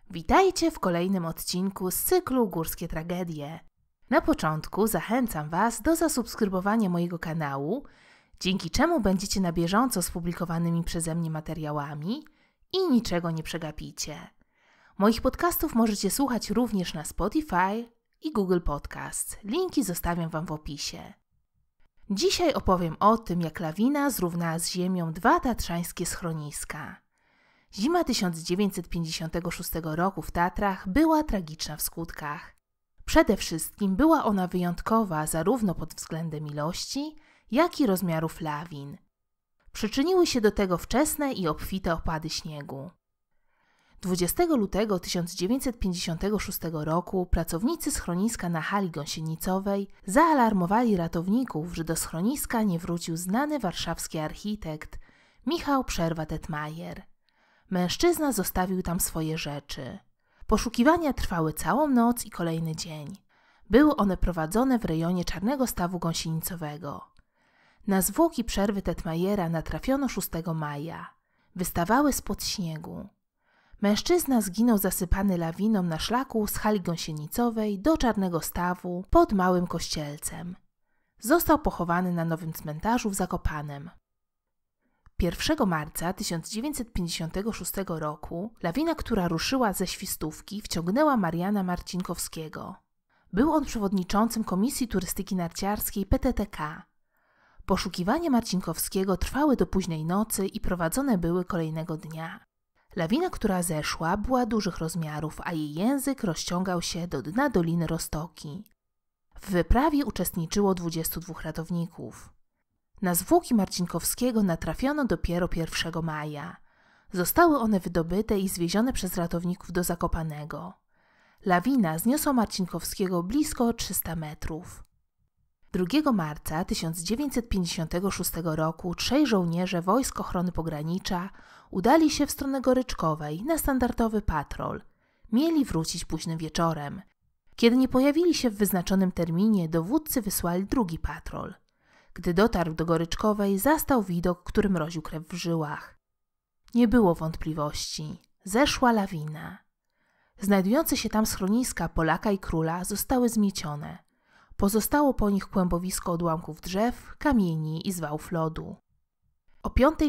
Witajcie w kolejnym odcinku z cyklu Górskie Tragedie. Na początku zachęcam Was do zasubskrybowania mojego kanału, dzięki czemu będziecie na bieżąco z publikowanymi przeze mnie materiałami i niczego nie przegapicie. Moich podcastów możecie słuchać również na Spotify i Google Podcast. Linki zostawiam Wam w opisie. Dzisiaj opowiem o tym, jak lawina zrównała z ziemią dwa tatrzańskie schroniska. Zima 1956 roku w Tatrach była tragiczna w skutkach. Przede wszystkim była ona wyjątkowa zarówno pod względem ilości, jak i rozmiarów lawin. Przyczyniły się do tego wczesne i obfite opady śniegu. 20 lutego 1956 roku pracownicy schroniska na hali gąsienicowej zaalarmowali ratowników, że do schroniska nie wrócił znany warszawski architekt Michał Przerwa-Tetmajer. Mężczyzna zostawił tam swoje rzeczy. Poszukiwania trwały całą noc i kolejny dzień. Były one prowadzone w rejonie Czarnego Stawu Gąsienicowego. Na zwłoki Przerwy Tetmajera natrafiono 6 maja. Wystawały spod śniegu. Mężczyzna zginął zasypany lawiną na szlaku z hali gąsienicowej do Czarnego Stawu pod Małym Kościelcem. Został pochowany na Nowym Cmentarzu w Zakopanem. 1 marca 1956 roku lawina, która ruszyła ze Świstówki, wciągnęła Mariana Marcinkowskiego. Był on przewodniczącym Komisji Turystyki Narciarskiej PTTK. Poszukiwania Marcinkowskiego trwały do późnej nocy i prowadzone były kolejnego dnia. Lawina, która zeszła, była dużych rozmiarów, a jej język rozciągał się do dna Doliny Roztoki. W wyprawie uczestniczyło 22 ratowników. Na zwłoki Marcinkowskiego natrafiono dopiero 1 maja. Zostały one wydobyte i zwiezione przez ratowników do Zakopanego. Lawina zniosła Marcinkowskiego blisko 300 metrów. 2 marca 1956 roku 3 żołnierze Wojsk Ochrony Pogranicza udali się w stronę Goryczkowej na standardowy patrol. Mieli wrócić późnym wieczorem. Kiedy nie pojawili się w wyznaczonym terminie, dowódcy wysłali drugi patrol. Gdy dotarł do Goryczkowej, zastał widok, który mroził krew w żyłach. Nie było wątpliwości. Zeszła lawina. Znajdujące się tam schroniska Polaka i Króla zostały zmiecione. Pozostało po nich kłębowisko odłamków drzew, kamieni i zwałów lodu. O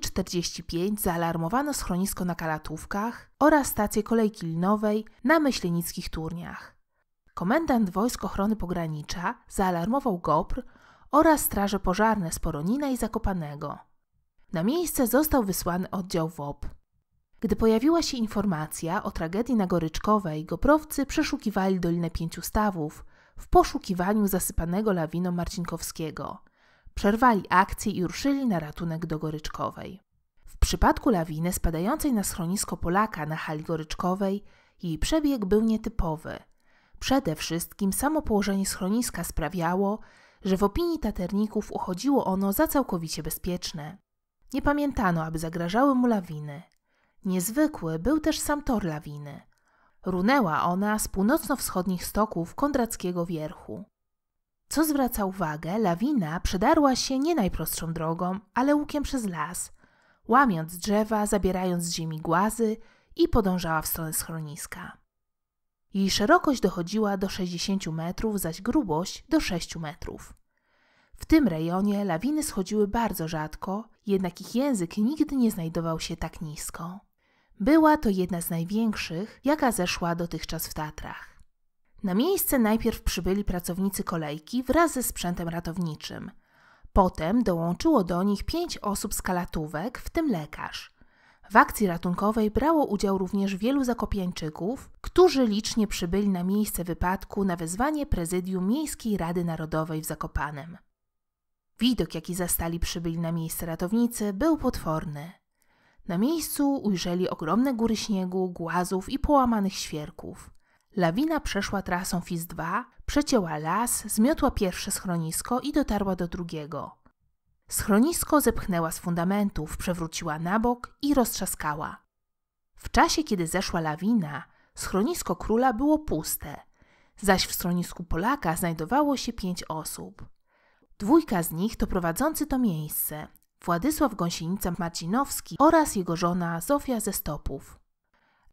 5:45 zaalarmowano schronisko na Kalatówkach oraz stację kolejki linowej na Myślenickich Turniach. Komendant Wojsk Ochrony Pogranicza zaalarmował GOPR oraz straże pożarne z Poronina i Zakopanego. Na miejsce został wysłany oddział WOP. Gdy pojawiła się informacja o tragedii na Goryczkowej, goprowcy przeszukiwali Dolinę Pięciu Stawów w poszukiwaniu zasypanego lawiną Marcinkowskiego. Przerwali akcję i ruszyli na ratunek do Goryczkowej. W przypadku lawiny spadającej na schronisko Polaka na hali Goryczkowej, jej przebieg był nietypowy. Przede wszystkim samo położenie schroniska sprawiało, że w opinii taterników uchodziło ono za całkowicie bezpieczne. Nie pamiętano, aby zagrażały mu lawiny. Niezwykły był też sam tor lawiny. Runęła ona z północno-wschodnich stoków Kondrackiego Wierchu. Co zwraca uwagę, lawina przedarła się nie najprostszą drogą, ale łukiem przez las, łamiąc drzewa, zabierając z ziemi głazy i podążała w stronę schroniska. Jej szerokość dochodziła do 60 metrów, zaś grubość do 6 metrów. W tym rejonie lawiny schodziły bardzo rzadko, jednak ich język nigdy nie znajdował się tak nisko. Była to jedna z największych, jaka zeszła dotychczas w Tatrach. Na miejsce najpierw przybyli pracownicy kolejki wraz ze sprzętem ratowniczym. Potem dołączyło do nich 5 osób z Kalatówek, w tym lekarz. W akcji ratunkowej brało udział również wielu zakopiańczyków, którzy licznie przybyli na miejsce wypadku na wezwanie prezydium Miejskiej Rady Narodowej w Zakopanem. Widok, jaki zastali przybyli na miejsce ratownicy, był potworny. Na miejscu ujrzeli ogromne góry śniegu, głazów i połamanych świerków. Lawina przeszła trasą FIS-2, przecięła las, zmiotła pierwsze schronisko i dotarła do drugiego. Schronisko zepchnęła z fundamentów, przewróciła na bok i roztrzaskała. W czasie, kiedy zeszła lawina, schronisko Króla było puste, zaś w schronisku Polaka znajdowało się 5 osób. 2 z nich to prowadzący to miejsce, Władysław Gąsienica-Marcinowski oraz jego żona Zofia ze Stopów.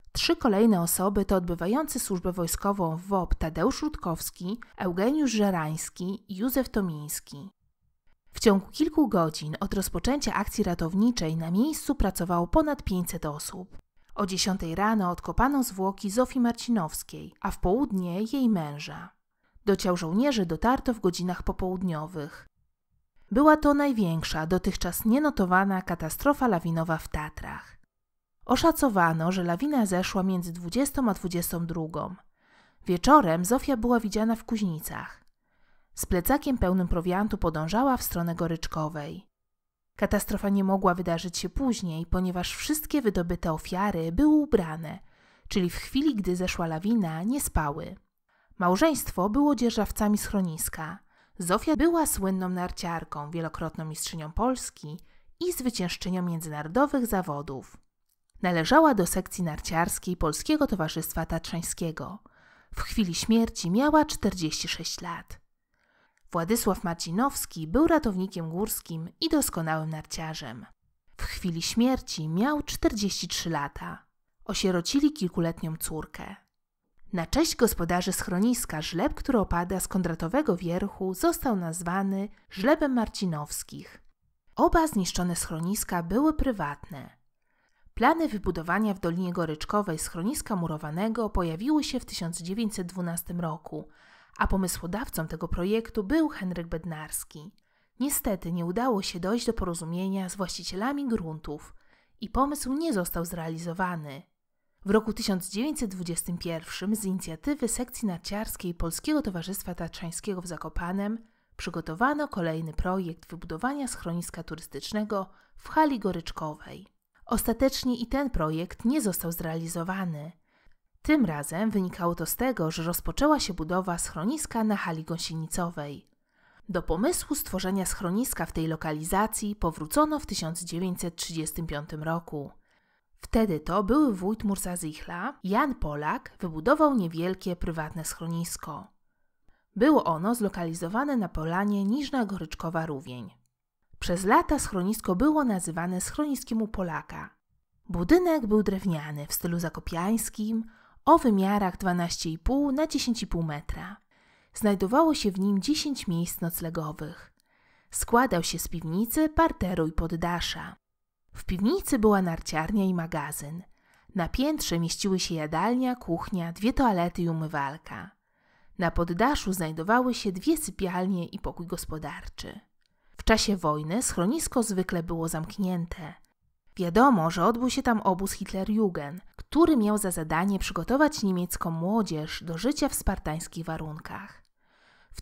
3 kolejne osoby to odbywający służbę wojskową w WOP Tadeusz Rutkowski, Eugeniusz Żerański i Józef Tomiński. W ciągu kilku godzin od rozpoczęcia akcji ratowniczej na miejscu pracowało ponad 500 osób. O 10 rano odkopano zwłoki Zofii Marcinowskiej, a w południe jej męża. Do ciał żołnierzy dotarto w godzinach popołudniowych. Była to największa, dotychczas nienotowana katastrofa lawinowa w Tatrach. Oszacowano, że lawina zeszła między 20 a 22. Wieczorem Zofia była widziana w Kuźnicach. Z plecakiem pełnym prowiantu podążała w stronę Goryczkowej. Katastrofa nie mogła wydarzyć się później, ponieważ wszystkie wydobyte ofiary były ubrane, czyli w chwili, gdy zeszła lawina, nie spały. Małżeństwo było dzierżawcami schroniska. Zofia była słynną narciarką, wielokrotną mistrzynią Polski i zwyciężczynią międzynarodowych zawodów. Należała do sekcji narciarskiej Polskiego Towarzystwa Tatrzańskiego. W chwili śmierci miała 46 lat. Władysław Marcinowski był ratownikiem górskim i doskonałym narciarzem. W chwili śmierci miał 43 lata. Osierocili kilkuletnią córkę. Na cześć gospodarzy schroniska żleb, który opada z Kondratowego Wierchu, został nazwany żlebem Marcinowskich. Oba zniszczone schroniska były prywatne. Plany wybudowania w Dolinie Goryczkowej schroniska murowanego pojawiły się w 1912 roku, a pomysłodawcą tego projektu był Henryk Bednarski. Niestety nie udało się dojść do porozumienia z właścicielami gruntów i pomysł nie został zrealizowany. W roku 1921 z inicjatywy sekcji narciarskiej Polskiego Towarzystwa Tatrzańskiego w Zakopanem przygotowano kolejny projekt wybudowania schroniska turystycznego w hali Goryczkowej. Ostatecznie i ten projekt nie został zrealizowany. Tym razem wynikało to z tego, że rozpoczęła się budowa schroniska na hali gąsienicowej. Do pomysłu stworzenia schroniska w tej lokalizacji powrócono w 1935 roku. Wtedy to były wójt Mursa-Zichla, Jan Polak, wybudował niewielkie prywatne schronisko. Było ono zlokalizowane na polanie Niżna Goryczkowa Rówień. Przez lata schronisko było nazywane schroniskiem u Polaka. Budynek był drewniany w stylu zakopiańskim o wymiarach 12,5 na 10,5 metra. Znajdowało się w nim 10 miejsc noclegowych. Składał się z piwnicy, parteru i poddasza. W piwnicy była narciarnia i magazyn. Na piętrze mieściły się jadalnia, kuchnia, 2 toalety i umywalka. Na poddaszu znajdowały się 2 sypialnie i pokój gospodarczy. W czasie wojny schronisko zwykle było zamknięte. Wiadomo, że odbył się tam obóz Hitlerjugend, który miał za zadanie przygotować niemiecką młodzież do życia w spartańskich warunkach. W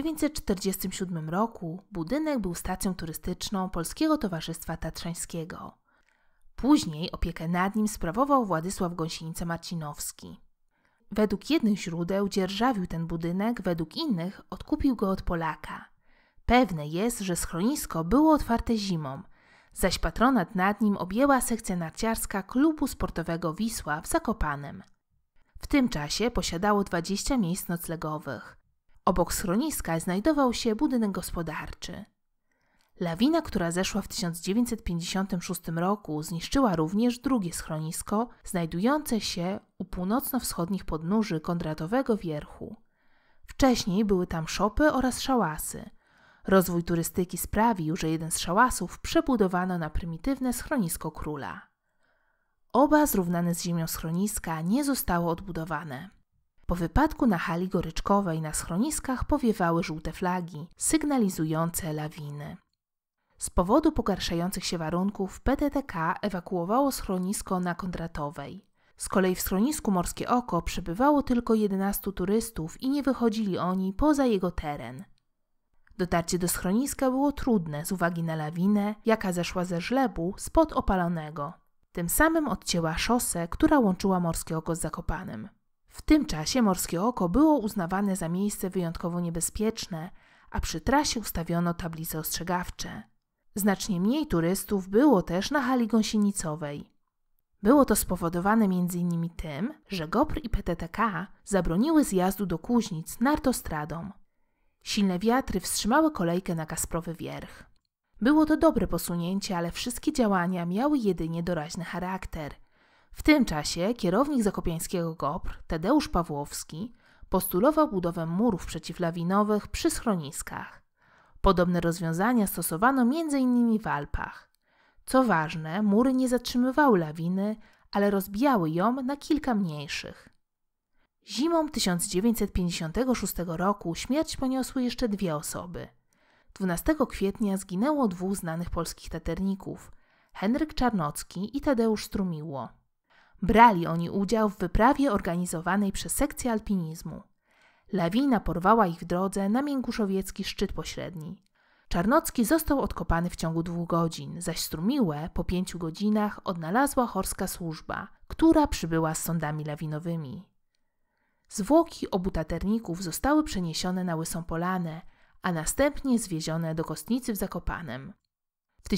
1947 roku budynek był stacją turystyczną Polskiego Towarzystwa Tatrzańskiego. Później opiekę nad nim sprawował Władysław Gąsienica-Marcinowski. Według jednych źródeł dzierżawił ten budynek, według innych odkupił go od Polaka. Pewne jest, że schronisko było otwarte zimą, zaś patronat nad nim objęła sekcja narciarska klubu sportowego Wisła w Zakopanem. W tym czasie posiadało 20 miejsc noclegowych. Obok schroniska znajdował się budynek gospodarczy. Lawina, która zeszła w 1956 roku, zniszczyła również drugie schronisko znajdujące się u północno-wschodnich podnóży Kondratowego Wierchu. Wcześniej były tam szopy oraz szałasy. Rozwój turystyki sprawił, że jeden z szałasów przebudowano na prymitywne schronisko króla. Oba zrównane z ziemią schroniska nie zostały odbudowane. Po wypadku na hali Goryczkowej na schroniskach powiewały żółte flagi sygnalizujące lawiny. Z powodu pogarszających się warunków PTTK ewakuowało schronisko na Kondratowej. Z kolei w schronisku Morskie Oko przebywało tylko 11 turystów i nie wychodzili oni poza jego teren. Dotarcie do schroniska było trudne z uwagi na lawinę, jaka zeszła ze żlebu spod opalonego. Tym samym odcięła szosę, która łączyła Morskie Oko z Zakopanem. W tym czasie Morskie Oko było uznawane za miejsce wyjątkowo niebezpieczne, a przy trasie ustawiono tablice ostrzegawcze. Znacznie mniej turystów było też na hali gąsienicowej. Było to spowodowane m.in. tym, że GOPR i PTTK zabroniły zjazdu do Kuźnic nartostradą. Silne wiatry wstrzymały kolejkę na Kasprowy Wierch. Było to dobre posunięcie, ale wszystkie działania miały jedynie doraźny charakter. W tym czasie kierownik zakopiańskiego GOPR, Tadeusz Pawłowski, postulował budowę murów przeciwlawinowych przy schroniskach. Podobne rozwiązania stosowano m.in. w Alpach. Co ważne, mury nie zatrzymywały lawiny, ale rozbijały ją na kilka mniejszych. Zimą 1956 roku śmierć poniosły jeszcze 2 osoby. 12 kwietnia zginęło 2 znanych polskich taterników, Henryk Czarnocki i Tadeusz Strumiło. Brali oni udział w wyprawie organizowanej przez sekcję alpinizmu. Lawina porwała ich w drodze na Mięguszowiecki szczyt pośredni. Czarnocki został odkopany w ciągu 2 godzin, zaś Strumiłę po 5 godzinach odnalazła chorska służba, która przybyła z sondami lawinowymi. Zwłoki obu taterników zostały przeniesione na Łysą Polanę, a następnie zwiezione do Kostnicy w Zakopanem. W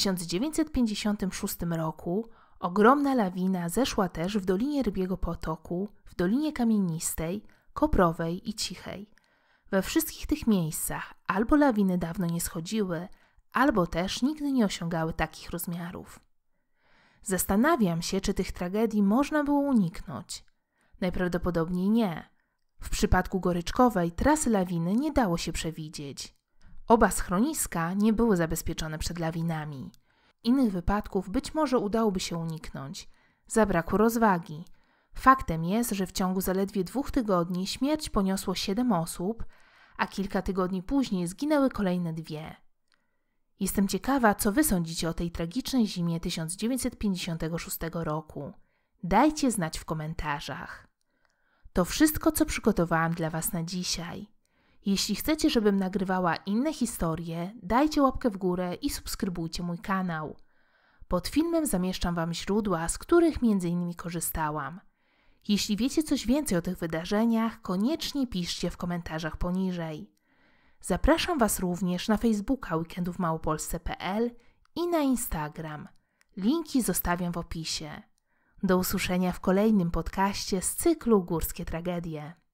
1956 roku ogromna lawina zeszła też w Dolinie Rybiego Potoku, w Dolinie Kamienistej, Koprowej i Cichej. We wszystkich tych miejscach albo lawiny dawno nie schodziły, albo też nigdy nie osiągały takich rozmiarów. Zastanawiam się, czy tych tragedii można było uniknąć. Najprawdopodobniej nie. W przypadku Goryczkowej trasy lawiny nie dało się przewidzieć. Oba schroniska nie były zabezpieczone przed lawinami. Innych wypadków być może udałoby się uniknąć. Zabrakło rozwagi. Faktem jest, że w ciągu zaledwie 2 tygodni śmierć poniosło 7 osób, a kilka tygodni później zginęły kolejne 2. Jestem ciekawa, co wy sądzicie o tej tragicznej zimie 1956 roku. Dajcie znać w komentarzach. To wszystko, co przygotowałam dla was na dzisiaj. Jeśli chcecie, żebym nagrywała inne historie, dajcie łapkę w górę i subskrybujcie mój kanał. Pod filmem zamieszczam wam źródła, z których m.in. korzystałam. Jeśli wiecie coś więcej o tych wydarzeniach, koniecznie piszcie w komentarzach poniżej. Zapraszam was również na Facebooka weekendówmałopolsce.pl i na Instagram. Linki zostawiam w opisie. Do usłyszenia w kolejnym podcaście z cyklu Górskie Tragedie.